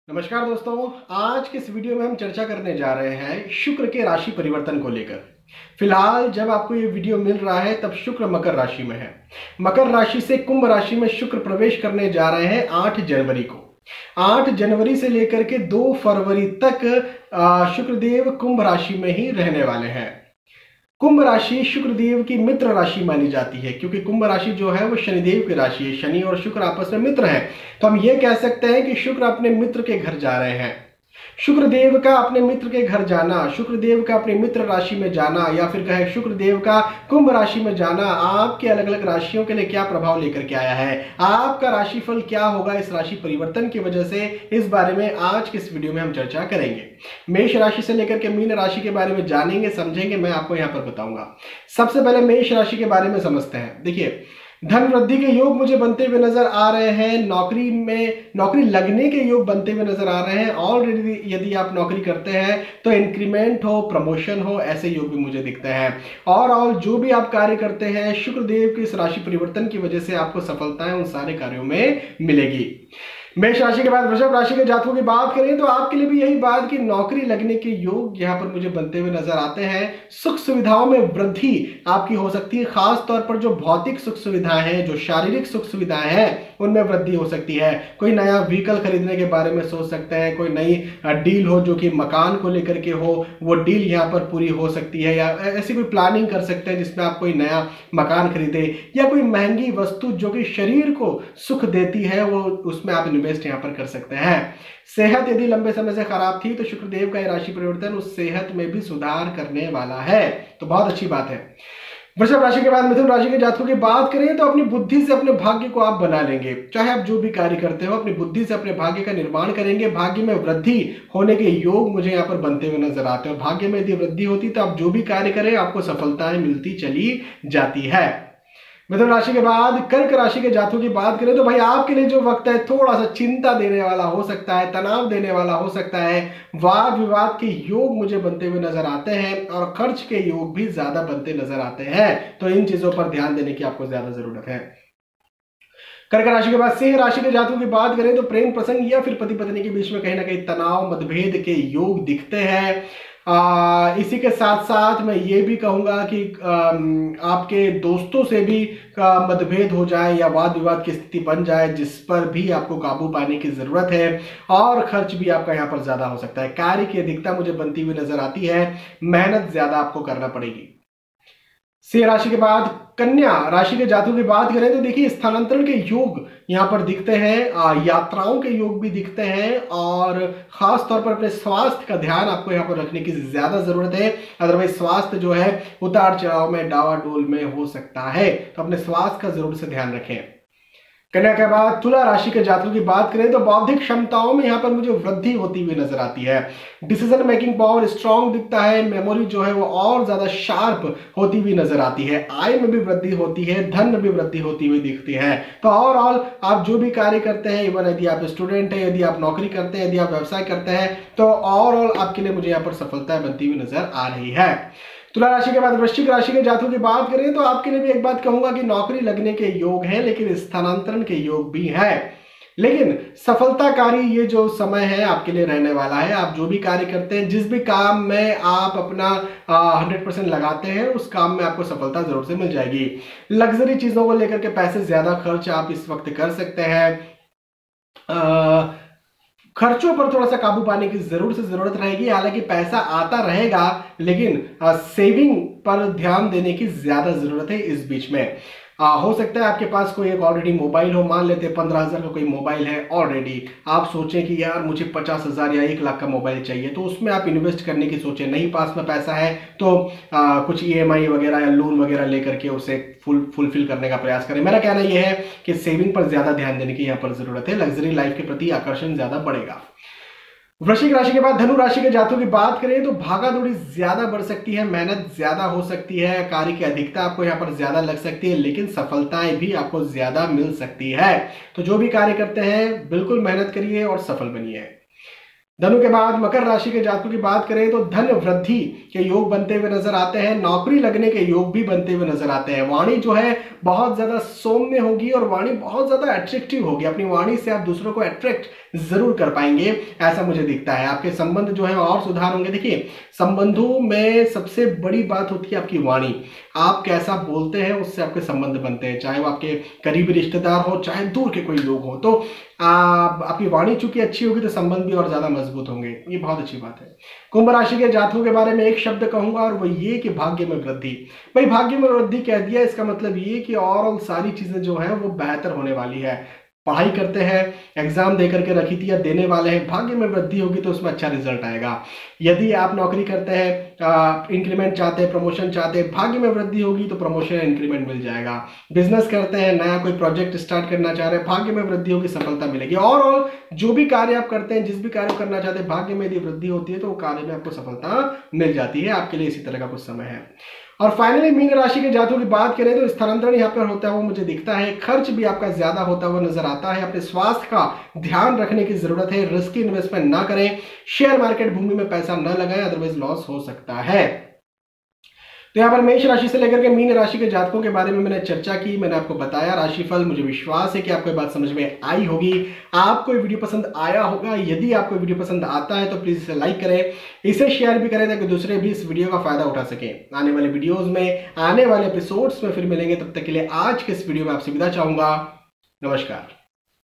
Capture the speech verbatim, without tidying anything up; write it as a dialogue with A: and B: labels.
A: नमस्कार दोस्तों, आज के इस वीडियो में हम चर्चा करने जा रहे हैं शुक्र के राशि परिवर्तन को लेकर। फिलहाल जब आपको ये वीडियो मिल रहा है तब शुक्र मकर राशि में है। मकर राशि से कुंभ राशि में शुक्र प्रवेश करने जा रहे हैं आठ जनवरी को। आठ जनवरी से लेकर के दो फरवरी तक शुक्रदेव कुंभ राशि में ही रहने वाले हैं। कुंभ राशि शुक्रदेव की मित्र राशि मानी जाती है, क्योंकि कुंभ राशि जो है वो शनिदेव की राशि है। शनि और शुक्र आपस में मित्र हैं, तो हम ये कह सकते हैं कि शुक्र अपने मित्र के घर जा रहे हैं। शुक्रदेव का अपने मित्र के घर जाना, शुक्रदेव का अपने मित्र राशि में जाना, या फिर कहे शुक्रदेव का कुंभ राशि में जाना, आपके अलग अलग राशियों के लिए क्या प्रभाव लेकर के आया है, आपका राशिफल क्या होगा इस राशि परिवर्तन की वजह से, इस बारे में आज के इस वीडियो में हम चर्चा करेंगे। मेष राशि से लेकर के मीन राशि के बारे में जानेंगे, समझेंगे, मैं आपको यहाँ पर बताऊंगा। सबसे पहले मेष राशि के बारे में समझते हैं। देखिए, धन वृद्धि के योग मुझे बनते हुए नजर आ रहे हैं। नौकरी में नौकरी लगने के योग बनते हुए नजर आ रहे हैं। ऑलरेडी यदि आप नौकरी करते हैं तो इंक्रीमेंट हो, प्रमोशन हो, ऐसे योग भी मुझे दिखते हैं। और और जो भी आप कार्य करते हैं, शुक्रदेव की इस राशि परिवर्तन की वजह से आपको सफलताएं उन सारे कार्यों में मिलेगी। मेष राशि के बाद वृषभ राशि के जातकों की बात करें तो आपके लिए भी यही बात कि नौकरी लगने के योग यहां पर मुझे बनते हुए नजर आते हैं। सुख सुविधाओं में वृद्धि आपकी हो सकती है। खास तौर पर जो भौतिक सुख सुविधाएं हैं, जो शारीरिक सुख सुविधाएं हैं, उनमें वृद्धि हो सकती है। कोई नया व्हीकल खरीदने के बारे में सोच सकते हैं, कोई नई डील हो जो कि मकान को लेकर के हो, वो डील यहाँ पर पूरी हो सकती है। या ऐसी कोई प्लानिंग कर सकते हैं जिसमें आप कोई नया मकान खरीदे, या कोई महंगी वस्तु जो कि शरीर को सुख देती है, वो उसमें आप इन्वेस्ट यहाँ पर कर सकते हैं। सेहत यदि लंबे समय से खराब थी तो शुक्रदेव का राशि परिवर्तन उस सेहत में भी सुधार करने वाला है, तो बहुत अच्छी बात है। वृषभ राशि के बाद मिथुन राशि के जातकों की बात करें तो अपनी बुद्धि से अपने भाग्य को आप बना लेंगे। चाहे आप जो भी कार्य करते हो, अपनी बुद्धि से अपने भाग्य का निर्माण करेंगे। भाग्य में वृद्धि होने के योग मुझे यहाँ पर बनते हुए नजर आते हैं। भाग्य में यदि वृद्धि होती तो आप जो भी कार्य करें आपको सफलताएं मिलती चली जाती है। मिथुन राशि के बाद कर्क राशि के जातकों की बात करें तो भाई आपके लिए जो वक्त है थोड़ा सा चिंता देने वाला हो सकता है, तनाव देने वाला हो सकता है। वाद विवाद के योग मुझे बनते हुए नजर आते हैं और खर्च के योग भी ज्यादा बनते नजर आते हैं, तो इन चीजों पर ध्यान देने की आपको ज्यादा जरूरत है। कर्क राशि के बाद सिंह राशि के जातकों की बात करें तो प्रेम प्रसंग या फिर पति पत्नी के बीच में कहीं ना कहीं तनाव, मतभेद के योग दिखते हैं। आ, इसी के साथ साथ मैं ये भी कहूंगा कि आ, आपके दोस्तों से भी मतभेद हो जाए या वाद विवाद की स्थिति बन जाए, जिस पर भी आपको काबू पाने की जरूरत है। और खर्च भी आपका यहाँ पर ज्यादा हो सकता है। कार्य की अधिकता मुझे बनती हुई नजर आती है, मेहनत ज्यादा आपको करना पड़ेगी। सिंह राशि के बाद कन्या राशि के जातकों की बात करें तो देखिए, स्थानांतरण के योग यहाँ पर दिखते हैं, यात्राओं के योग भी दिखते हैं, और खास तौर पर अपने स्वास्थ्य का ध्यान आपको यहाँ पर रखने की ज्यादा जरूरत है। अदरवाइज स्वास्थ्य जो है उतार चढ़ाव में, डावाडोल में हो सकता है, तो अपने स्वास्थ्य का जरूर से ध्यान रखें। कन्या के बाद तुला राशि के जातकों की बात करें तो बौद्धिक क्षमताओं में यहाँ पर मुझे वृद्धि होती हुई नजर आती है। डिसीजन मेकिंग पावर स्ट्रांग दिखता है। मेमोरी जो है वो और ज्यादा शार्प होती हुई नजर आती है। आय में भी वृद्धि होती है, धन में भी वृद्धि होती हुई दिखती है। तो ओवरऑल आप जो भी कार्य करते हैं, इवन यदि आप स्टूडेंट हैं, यदि आप नौकरी करते हैं, यदि आप व्यवसाय करते हैं, तो ओवरऑल आपके लिए मुझे यहाँ पर सफलता बनती हुई नजर आ रही है। तुला राशि के बाद वृश्चिक राशि के जातकों की बात करें तो आपके लिए भी एक बात कहूंगा कि नौकरी लगने के योग हैं, लेकिन स्थानांतरण के योग भी है। लेकिन सफलताकारी ये जो समय है आपके लिए रहने वाला है। आप जो भी कार्य करते हैं, जिस भी काम में आप अपना हंड्रेड परसेंट लगाते हैं, उस काम में आपको सफलता जरूर से मिल जाएगी। लग्जरी चीजों को लेकर के पैसे ज्यादा खर्च आप इस वक्त कर सकते हैं। आ, खर्चों पर थोड़ा सा काबू पाने की जरूर से जरूरत रहेगी। हालांकि पैसा आता रहेगा, लेकिन सेविंग पर ध्यान देने की ज्यादा जरूरत है इस बीच में। आ, हो सकता है आपके पास कोई एक ऑलरेडी मोबाइल हो, मान लेते हैं पंद्रह हजार का कोई मोबाइल है ऑलरेडी। आप सोचें कि यार मुझे पचास हजार या एक लाख का मोबाइल चाहिए, तो उसमें आप इन्वेस्ट करने की सोचें। नहीं पास में पैसा है तो आ, कुछ ईएमआई वगैरह या लोन वगैरह लेकर के उसे फुल फुलफिल करने का प्रयास करें। मेरा कहना यह है कि सेविंग पर ज्यादा ध्यान देने की यहाँ पर जरूरत है। लग्जरी लाइफ के प्रति आकर्षण ज्यादा बढ़ेगा। वृश्चिक राशि के बाद धनु राशि के जातकों की बात करें तो भागा दौड़ी ज्यादा बढ़ सकती है, मेहनत ज्यादा हो सकती है, कार्य की अधिकता आपको यहाँ पर ज्यादा लग सकती है, लेकिन सफलताएं भी आपको ज्यादा मिल सकती है। तो जो भी कार्य करते हैं बिल्कुल मेहनत करिए और सफल बनिए। धनु के बाद मकर राशि के जातकों की बात करें तो धन वृद्धि के योग बनते हुए नजर आते हैं। नौकरी लगने के योग भी बनते हुए नजर आते हैं। वाणी जो है बहुत ज्यादा सौम्य होगी और वाणी बहुत ज्यादा अट्रैक्टिव होगी। अपनी वाणी से आप दूसरों को अट्रैक्ट जरूर कर पाएंगे, ऐसा मुझे दिखता है। आपके संबंध जो है और सुधार होंगे। देखिए, संबंधों में सबसे बड़ी बात होती है आपकी वाणी। आप कैसा बोलते हैं उससे आपके संबंध बनते हैं, चाहे वो आपके करीबी रिश्तेदार हो, चाहे दूर के कोई लोग हो। तो आप आपकी वाणी चूंकि अच्छी होगी तो संबंध भी और ज्यादा मजबूत होंगे, ये बहुत अच्छी बात है। कुंभ राशि के जातकों के बारे में एक शब्द कहूंगा और वो ये कि भाग्य में वृद्धि। भाई भाग्य में वृद्धि कह दिया, इसका मतलब ये कि और सारी चीजें जो है वो बेहतर होने वाली है। पढ़ाई करते हैं, एग्जाम दे करके रखी थी या देने वाले हैं, भाग्य में वृद्धि होगी तो उसमें अच्छा रिजल्ट आएगा। यदि आप नौकरी करते हैं, इंक्रीमेंट चाहते हैं, प्रमोशन चाहते हैं, भाग्य में वृद्धि होगी तो प्रमोशन इंक्रीमेंट मिल जाएगा। बिजनेस करते हैं, नया कोई प्रोजेक्ट स्टार्ट करना चाह रहे हैं, भाग्य में वृद्धि होगी, सफलता मिलेगी। और और जो भी कार्य आप करते हैं, जिस भी कार्य करना चाहते हैं, भाग्य में यदि वृद्धि होती है तो वो कार्य में आपको सफलता मिल जाती है। आपके लिए इसी तरह का कुछ समय है। और फाइनली मीन राशि के जातकों की बात करें तो स्थानांतरण यहाँ पर होता है वो मुझे दिखता है, खर्च भी आपका ज्यादा होता हुआ नजर आता है। अपने स्वास्थ्य का ध्यान रखने की जरूरत है, रिस्की इन्वेस्टमेंट ना करें, शेयर मार्केट भूमि में पैसा न लगाएं, अदरवाइज लॉस हो सकता है। तो यहाँ पर मेष राशि से लेकर के मीन राशि के जातकों के बारे में मैंने चर्चा की, मैंने आपको बताया राशिफल। मुझे विश्वास है कि आपको ये बात समझ में आई होगी, आपको ये वीडियो पसंद आया होगा। यदि आपको वीडियो पसंद आता है तो प्लीज इसे लाइक करें, इसे शेयर भी करें ताकि दूसरे भी इस वीडियो का फायदा उठा सकें। आने वाले वीडियोज में, आने वाले एपिसोड्स में फिर मिलेंगे, तब तक के लिए आज के इस वीडियो में आपसे विदा चाहूंगा। नमस्कार।